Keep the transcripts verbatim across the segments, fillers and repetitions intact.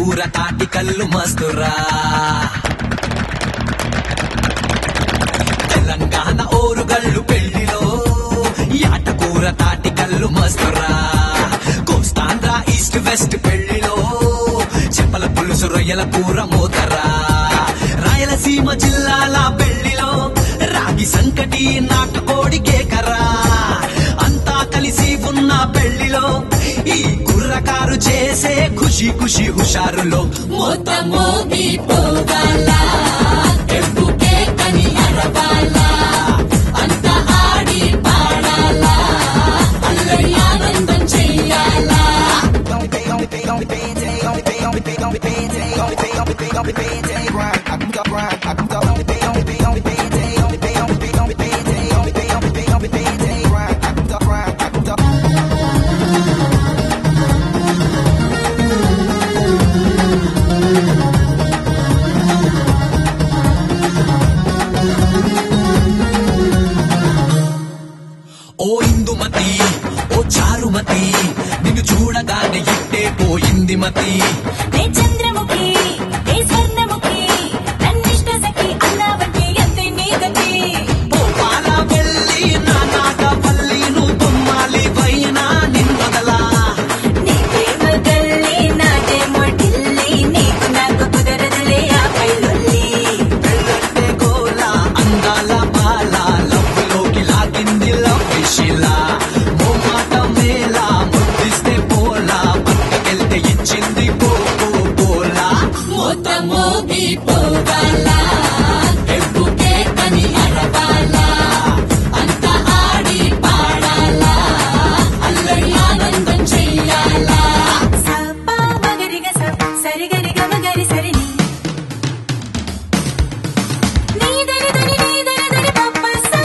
కూర తాటి కళ్ళు మస్తురా తెలంగాణ ఓరుగల్లు పెళ్లిలో యాట కూర తాటి కళ్ళు మస్తురా కోస్తాంధ్ర ఈస్ట్ వెస్ట్ పెళ్లిలో చెప్పల పులుసు రొయ్యల కూర మోతరా రాయలసీమ జిల్లాల పెళ్లిలో రాగి సంకటి నాటుకోడి కేకరా అంతా కలిసి ఉన్న పెళ్లిలో ఈ కుర్రకారు చేసే ఖుషి ఖుషి హుషారులో మొత్తమో పోగాలా ఎప్పుకే కని అరవాలా అంత ఆడి పాడాలా అల్లరి ఆనందం చెయ్యాలా ఓ ఇందుమతి ఓ చారుమతి నిన్ను చూడగానే ఇట్టే పోయింది మతి నే చంద్రముఖి నే స్వర్ణముఖి నన్నిష్ట సఖి అన్నావంటే ఎంతే నీ గతి గోపాల వెళ్ళి నా నాగపల్లి నువ్వు బొమ్మాలి వైనా నిన్నొదలా నీ ప్రేమ గల్లి నాదేమో ఢిల్లీ నీకు నాకు కుదరదులే ఆ పైలొల్లి పెళ్ళంటే గోల అందాల బాల లవ్వులోకి లాగింది లవ్ శిలా ఓ మాట మేళ ముద్దిస్తే పోలా పక్కకెళ్తే ఇచ్చింది కోకో కోలా మొత్తమో పోగాలా ఎప్పుకే కని అరవాలా అంత ఆడి పాడాలా అల్లరి ఆనందం చెయ్యాలా సపా మగరిగ సప సరిగరిగ మగరి సరిని నీ దరి దరి నీ దరి దరి పప్పసా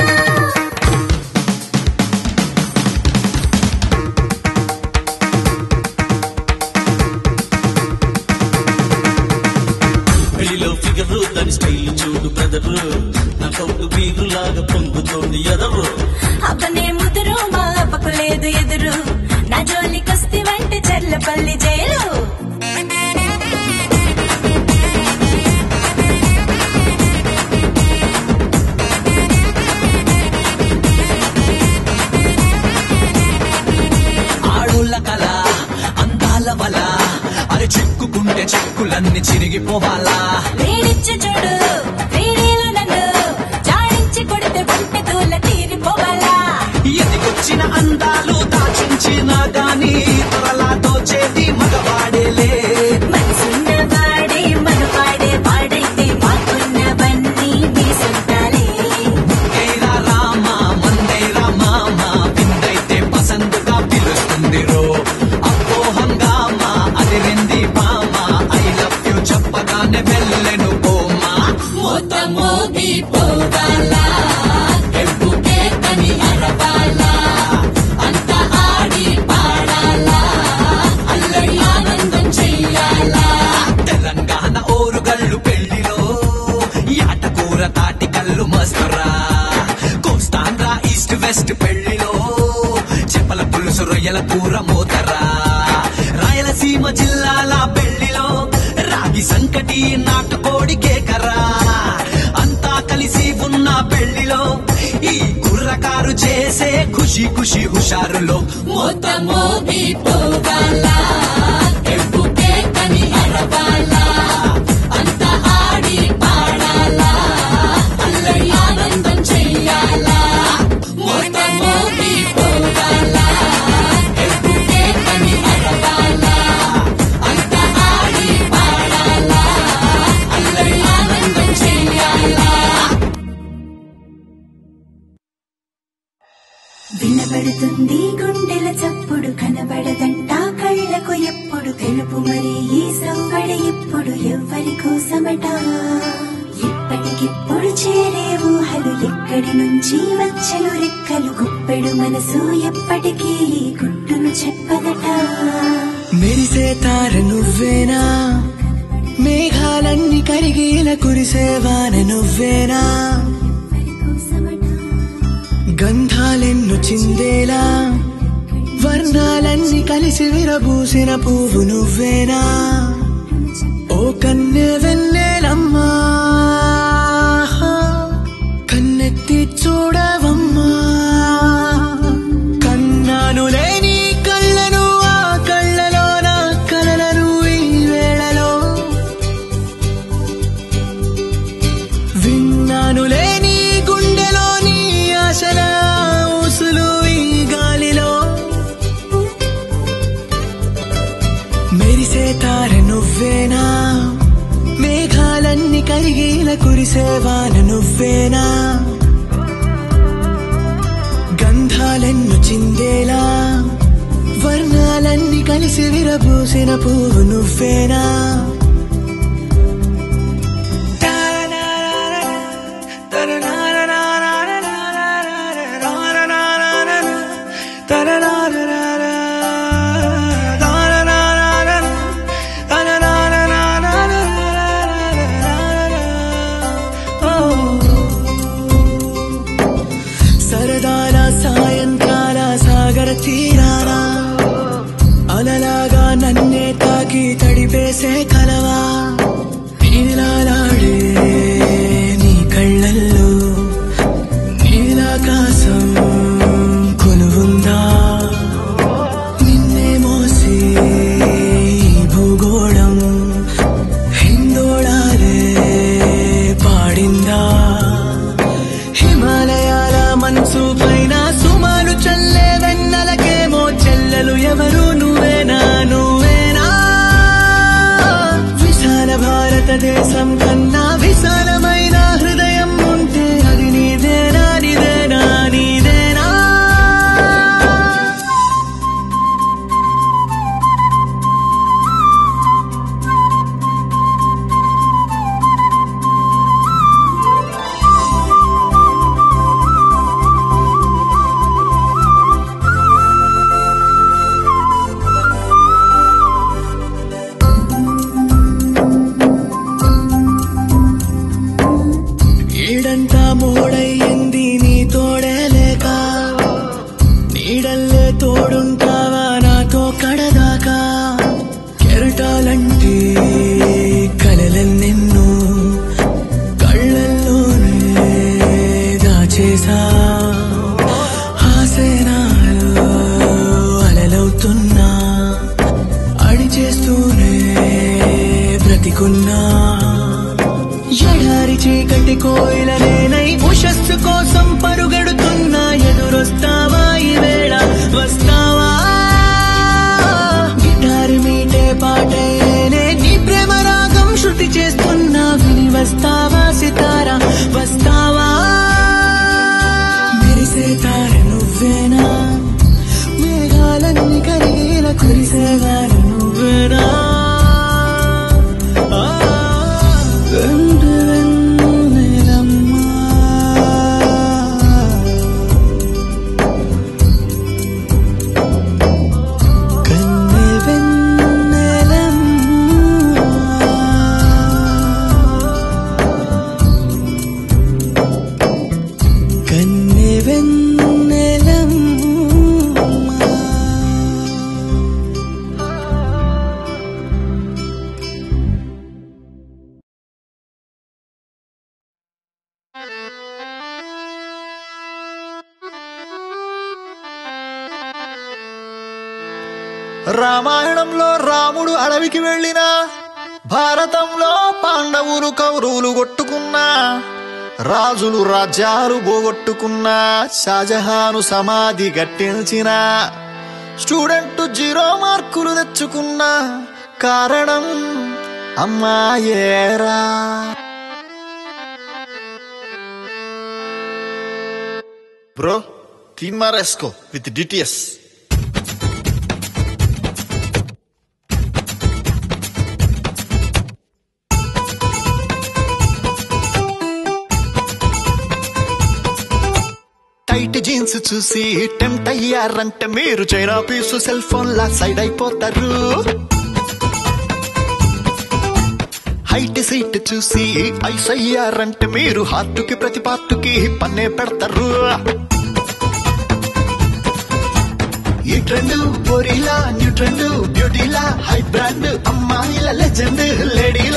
పెళ్లిలో ఫిగరు దాని స్టైల్ చూడు బ్రదరు నా కౌటు బీరు లాగా పొంగుతోంది ఎదరు అబ్బనే ముదురు మా అప్పకు లేదు ఎదురు నా జోలికొస్తే వంటి చెర్లపల్లి జైలు ఆడోళ్ళ కళ అందాల వల అరే చిక్కుకుంటే చిక్కులన్నీ చిరిగిపోవాలా వేడిచ్చి చూడు వేడిలో నన్ను జాడించి కొడితే వంట దూల తీరిపోవాలా ఎదిగొచ్చిన అందాలు దాచించినా గాని త్వరలా దోచేది మగవాడేలే మనసున్న వాడే మనవాడే వాడైతే మాకున్నవన్నీ మీ సొంతాలే ఏరా రామ మందేరా మామ విందైతే పసందుగా పిలుస్తుంది రో అబ్బో హంగామా అదిరింది మామ ఐ లవ్ యూ చెప్పగానే వెళ్ళెను పోమా మొత్తమో పోగాలా ఎప్పుకే కని అరవాలా అంత ఆడి పాడాలా అల్లరి ఆనందం చెయ్యాలా తెలంగాణ ఓరుగల్లు పెళ్లిలో యాట కూర తాటి కళ్ళు మస్తురా కోస్తాంధ్ర ఈస్ట్ వెస్ట్ పెళ్లిలో చెప్పల పులుసు రొయ్యల కూర మోతరా రాయలసీమ జిల్లాల పెళ్లిలో రాగి సంకటి నాటుకోడి కేకరా అంతా కలిసి ఉన్న పెళ్లిలో ఈ కుర్రకారు చేసే ఖుషి ఖుషి హుషారులో మొత్తమో పోగాలా ఎప్పుకే కని అరవాలా అంత ఆడి పాడాలా అల్లరి ఆనందం చెయ్యాలా మొత్తమో పోగాలా ఎప్పుకే కని అరవాలా అంత ఆడి పాడాలా అల్లరి ఆనందం చెయ్యాలా వినబడుతుంది గుండెల చప్పుడు కనబడదంట కళ్ళకు ఎప్పుడు తెలుపు మరి ఈ సంబడి ఇప్పుడు ఎవ్వరి కోసమట ఇప్పటికిప్పుడు చేరే ఊహలు ఎక్కడి నుంచి వచ్చలు రెక్కలు గుప్పెడు మనసు ఎప్పటికీ ఈ గుట్టును చెప్పదట మెరిసే తార నువ్వేనా మేఘాలన్నీ కరిగేలా కురిసేవాన నువ్వేనా గంధాలెన్ను చిందేలా వర్ణాలన్నీ కలిసి విరబూసిన పువ్వు నువ్వేనా ఓ కన్నె వెన్నెలమ్మా కన్నెత్తి చూడవమ్మా కన్నాను లేని కళ్ళను ఆ కళ్ళలో నా కలలను ఈ వేళలో విన్నాను లేని గుండెలోని ఆశల ఊసులు ఈ గాలిలో మెరిసే తార నువ్వేనా మేఘాలన్నీ కరిగేల కురిసేవాన నువ్వేనా గంధాలెన్ను చిందేలా వర్ణాలన్నీ కలిసి విరబూసిన పువ్వు నువ్వేనా సరదాల సాయంకాల సాగర తీరానా అలలాగా నన్నే తాకి తడిపేసే కలవా నీలాలాడే నీ కళ్ళల్లో నీలాకాశం కొలువుందా నిన్నే మోసి భూగోళం హిందోళాలే పాడిందా హిమాలయాల మనసు పైన సుమారు చల్లే వెన్నెలకేమో చెల్లెలు ఎవరు నువ్వేనా నువ్వేనా విశాల భారతదేశం కన్నా విశాలమైన హృదయం ఉంటే అది నీదేనా నీదేనా నీదేనా ఈడంతా మోడయ్యింది నీ తోడే లేక నీడల్లే తోడుంటావా నాతో కడదాకా కెరటాలంటే కలలెన్నెన్నో కళ్ళల్లోనే దాచేసా ఆసేనాలో అలలవుతున్నా అడిచేస్తూనే బ్రతికున్నా ఎడారి చీకటి కోయిలనేనై ఉషస్సు కోసం పరుగెడుతున్నా ఎదురొస్తావా ఈ వేళ వస్తావా గిటారి మీటే పాటేనే నీ ప్రేమ రాగం శృతి చేస్తున్నా విని వస్తావా సితారా వస్తావా మెరిసే తార నువ్వేనా మేఘాలన్నీ కరిగేల కురిసేవారు నువ్వేనా రామాయణంలో రాముడు అడవికి వెళ్ళినా భారతంలో పాండవులు కౌరవులు కొట్టుకున్నా రాజులు రాజ్యాలు పోగొట్టుకున్నా షాజహాను సమాధి గట్టించిన స్టూడెంట్ జీరో మార్కులు తెచ్చుకున్నా కారణం అమ్మాయేరా బ్రో తీన్ మారేసుకో విత్ డిటిఎస్ టైట్ జీన్స్ చూసి టెంప్ట్ అయ్యారంటే మీరు చైనా పీసు సెల్ ఫోన్ లా సైడ్ అయిపోతారు హైట్ సీట్ చూసి ఐస్ అయ్యారంటే మీరు హార్టుకి ప్రతి పార్టుకి పన్నే పెడతారు ఈ ట్రెండ్ బోరీలా న్యూ ట్రెండ్ బ్యూటీలా హై బ్రాండ్ అమ్మాయిల లెజెండ్ లేడీ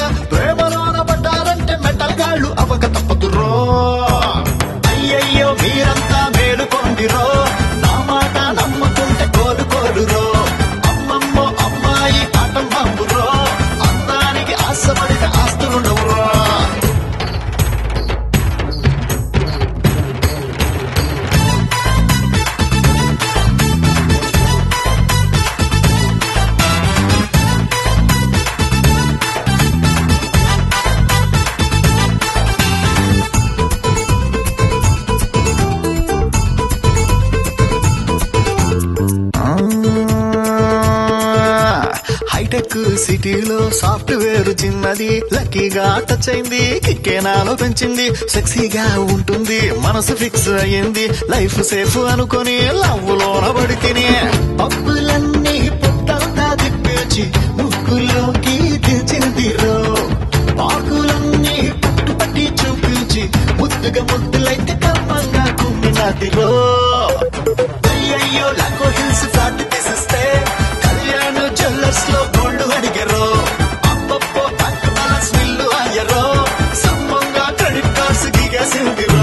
హైటెక్ సిటీలో సాఫ్ట్వేర్ చిన్నది, లక్కీగా టచ్ అయింది, కిక్కే నాలో పెంచింది. సెక్సీగా ఉంటుంది, మనసు ఫిక్స్ అయ్యింది, లైఫ్ సేఫ్ అనుకొని లవ్ లోన పడి తిని పప్పులన్నీ పుట్టంతా తిప్పేచి ముక్కులోకి తెచ్చింది రో. పాకులన్నీ పట్టుపట్టి చూపించి ముద్దుగా ముద్దులైతే కమ్మంగా కుమ్మినది రో. అయ్యయ్యో లాకో హిల్స్ ఫ్లాట్ తీసేస్తే కళ్యాణ్ జ్యువెలర్స్ లో గోల్డ్ అడిగారు. అప్పప్పో బ్యాంక్ బ్యాలెన్స్ బిల్లు అయ్యారో, సమ్మంగా క్రెడిట్ కార్డ్స్ దిగేసిందిరో.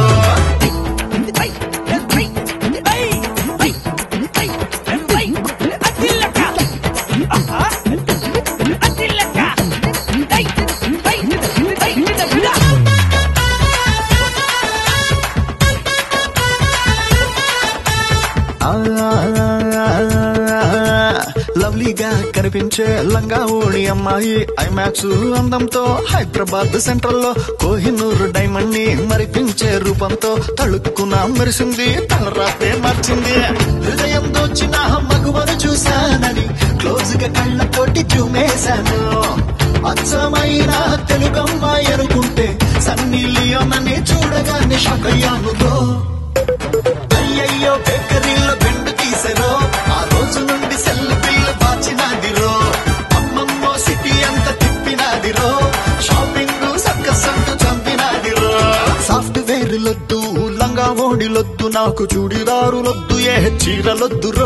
లవ్లీగా కనిపించే లంగా ఓడి అమ్మాయి, ఐమాక్స్ అందంతో హైదరాబాద్ సెంట్రల్ లో కోహినూర్ డైమండ్ ని మరిపించే రూపంతో తళుక్కున మెరిసింది, తలరాతే మార్చింది. హృదయం దోచిన మగువను చూశానని క్లోజ్ గా కళ్ళతోటి చూమేశాను. అచ్చమైన తెలుగమ్మాయి అనుకుంటే సన్నీ లియోనని చూడగానే షాక్ అయ్యానుగో. అయ్యయ్యో బేకరీలో బెండు తీసారో, ఆ రోజు నుండి సెల్ఫీలు మార్చినాదిరో. అమ్మమ్మో సిటీ అంతా తిప్పినాదిరో, షాపింగ్ సర్కస్ అంటూ చంపినాదిరో. సాఫ్ట్వేర్ లొద్దు, లంగా ఓడిలొద్దు, నాకు చూడిదారులొద్దు, ఏ చీరలొద్దురో.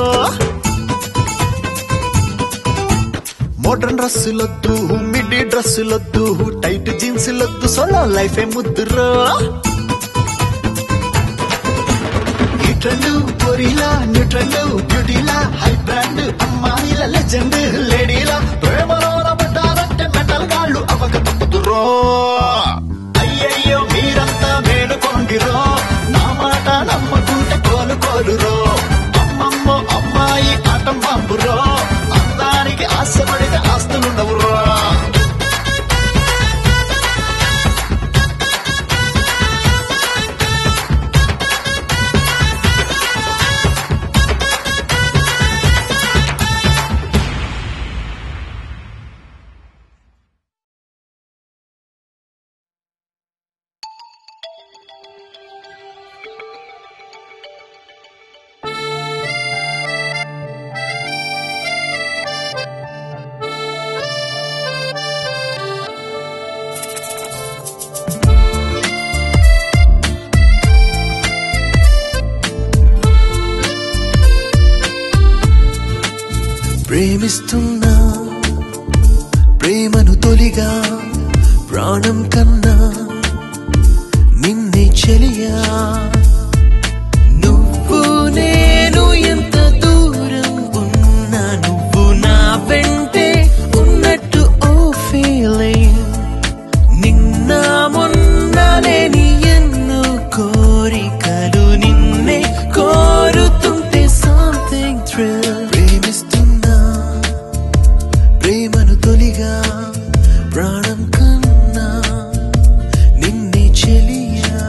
మోడర్న్ డ్రెస్సులొద్దు, మిడ్డీ డ్రెస్సులొద్దు, టైట్ జీన్సులొద్దు, సోలో లైఫ్ ఏ ముద్దురో. పొరిలా న్యూట్రల్ బ్యూటీలా హై బ్రాండ్ అమ్మాయిల లెజెండ్ లేడీలా ప్రేమలో పడ్డారంటే మెటల్ గాళ్ళు అవక తప్పుతురో. అయ్యయ్యో మీరంతా మేలుకోండిరో, నా మాట నమ్మకుంటే కోలుకోలురో. అమ్మమ్మో అమ్మాయి ఆటం పంపురో, అందానికి ఆశపడితే ఆస్తులుండవురో. ప్రేమిస్తున్నా ప్రేమను తొలిగా ప్రాణం కన్నా నిన్నే చెలియా. నువ్వు నేను ఎంత దూరం ఉన్నా, నువ్వు నా వెంటే ఉన్నట్టు ఓ ఫీలింగ్. నిన్న మొన్న లేని ఎన్నో కోరికలు నిన్నే కోరుతుంటే సంథింగ్ థ్రిల్. ప్రేమను తొలిగా ప్రాణం కన్నా నిన్నే చెలియా.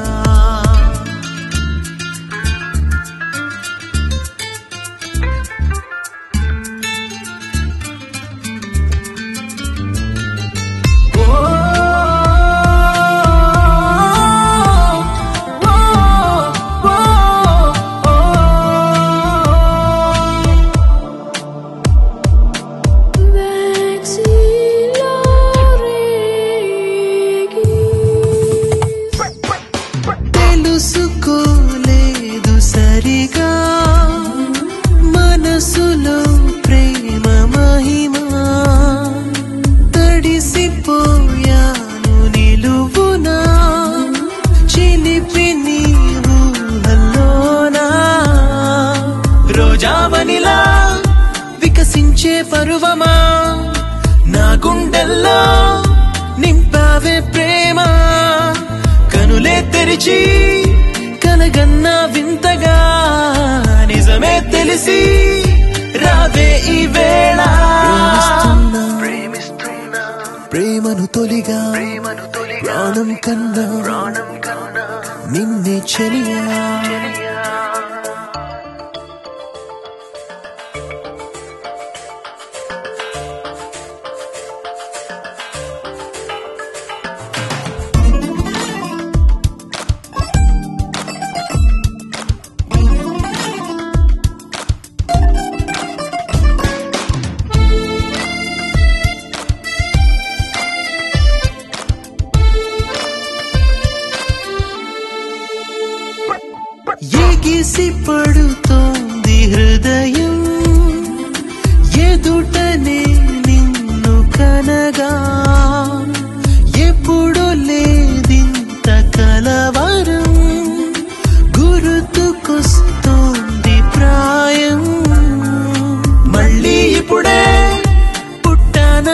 తెలుసుకోలేదు సరిగా మనసులో ప్రేమ మహిమా, తడిసిపోయాను నిలువునా చిలిపి నీవు హల్లోనా. రోజావనిలా వికసించే పరువమా, నా గుండెల్లో నింపావే ప్రేమ. కనులే తెరిచి కలగన్నా వింతగా నిజమే తెలిసి రావే ఈ వేళ. ప్రేమను తొలిగా ప్రాణం కన్నా నిన్నే చెలియా.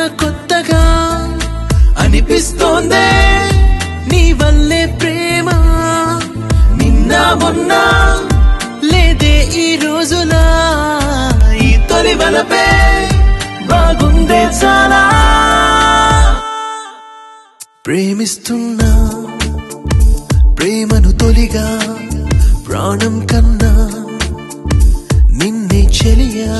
కొత్తగా అనిపిస్తోందే నీ వల్లే ప్రేమ నిన్న మొన్న లేదే ఈ రోజులా ఈ తొలి వలపే బాగుందే చాలా ప్రేమిస్తున్నా ప్రేమను తొలిగా ప్రాణం కన్నా నిన్నే చెలియా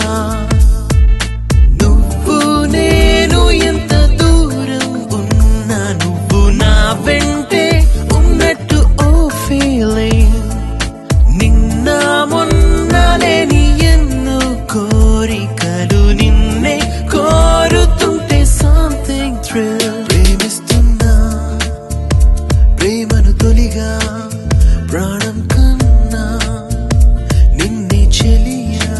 నువ్వు నేను ఎంత దూరం ఉన్నా నువ్వు నా వెంటే ఉన్నట్టు ఓ ఫీలింగ్ నిన్న మొన్న లేని ఎన్నో కోరికలు నిన్నే కోరుతుంటే సంథింగ్ థ్రిల్ ప్రేమిస్తున్నా ప్రేమను తొలిగా ప్రాణం కన్నా నిన్నే చెలియా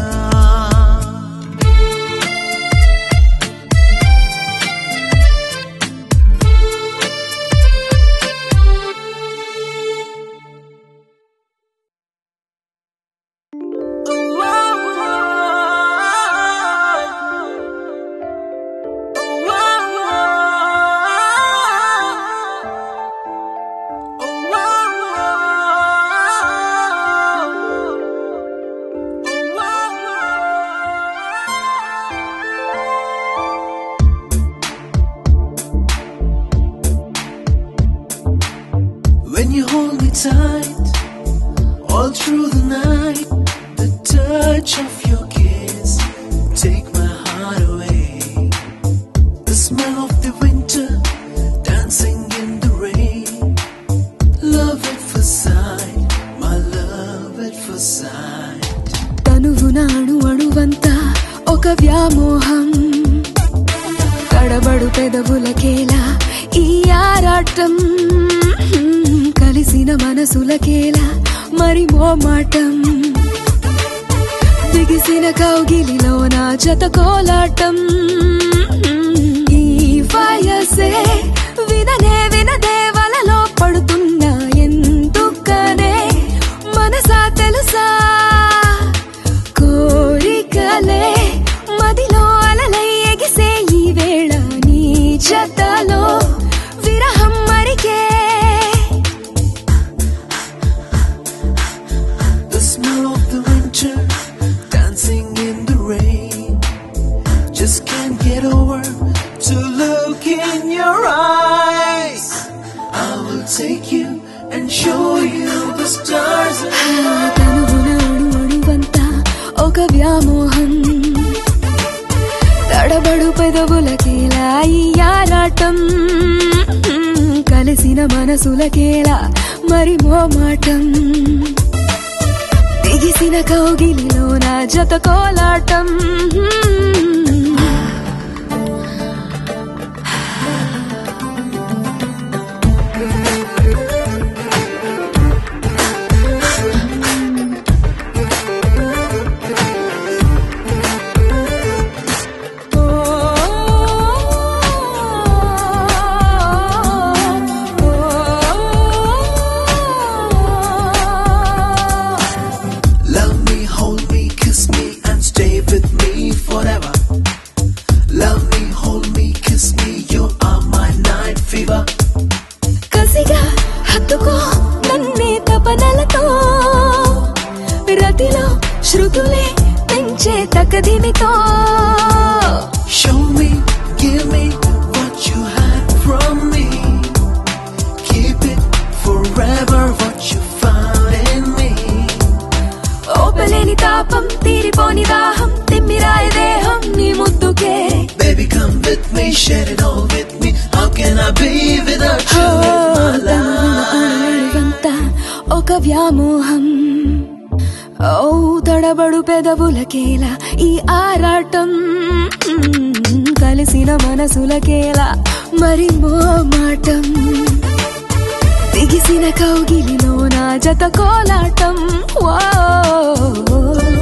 When you hold me tight all through the night, the touch of your kiss take my heart away. The smell of the winter dancing in the rain. Love at first sight, my love at first sight. తనువున అణు అణువంతా ఒక వ్యామోహం తడబడు పెదవులకేలా ఈ ఆరాటం కలిసిన మనసులకేలా మరి మోమాటం దిగిసిన కౌగిలిలో నా జత కోలాటం ఈ వయసే విననే వినదే వలలో పడుతున్నా ఎందుకనే మనసా తెలుసా కోరికలే మదిలో అలలై ఎగిసే ఈ వేళ నీ జతలో విరహం మరికే The smell of the winter dancing in the rain. Just can't get over to look in your eyes. I will take you and show you the stars. తనువున అణు అణువంతా ఒక వ్యామోహం తడబడు పెదవులకేలా ఈ ఆరాటం కలిసిన మనసులకేలా మరి మోమాటం దిగిసిన కౌగిలిలో నా జత కోలాటం Love me, hold me, kiss me and stay with me forever. Love me, hold me, kiss me, you are my night fever. కసిగా హత్తుకో నన్నే తపనలతో రతిలో శృతులే పెంచే తకదిమితో Show me, give me what you had from me. Keep it forever what you found in me. ఓపలేని తాపం తీరిపోని దాహం తిమ్మిరాయ దేహం నీ ముద్దుకే Baby, come with me, share it all with me. How can I be without you in my life? అంతా ఒక వ్యామోహం ఓ తడబడు పెదవులకేలా ఈ ఆరాటం కలిసిన మనసులకేలా మరి మోమాటం దిగిసిన కౌగిలిలో నా జత కోలాటం వా